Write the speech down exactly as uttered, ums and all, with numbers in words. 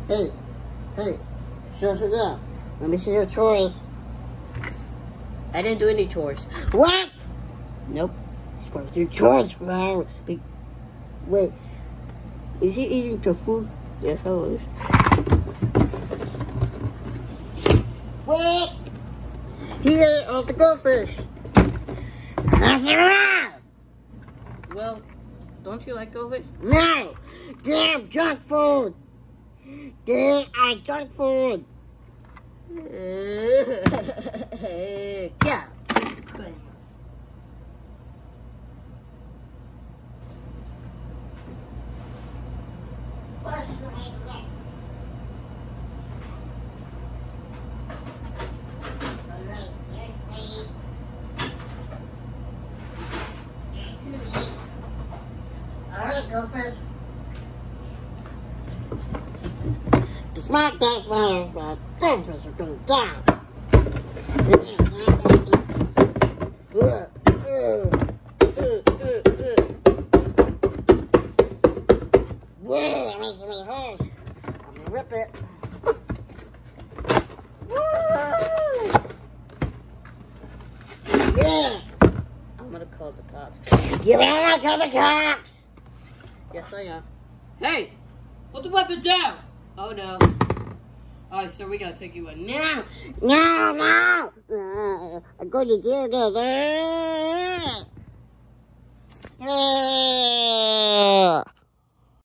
Hey, hey, shut it up. Let me see your chores. I didn't do any chores. What? Nope. You're supposed to do chores, Flower. Be Wait, is he eating your food? Yes, I was. Wait! He ate all the goldfish. Pass it around! Well, don't you like goldfish? No! Damn junk food! Damn junk food! Yeah. Alright, Goldfish. It's my dad's my but Goldfish are going down. Whoa, that makes me holes. I'm gonna rip it. Yeah. I'm gonna call the cops. You better call the cops. Yes, I am. Hey, put the weapon down. Oh no. Alright, sir, we gotta take you in now. No, no, no. Uh, I'm going to do that. Uh,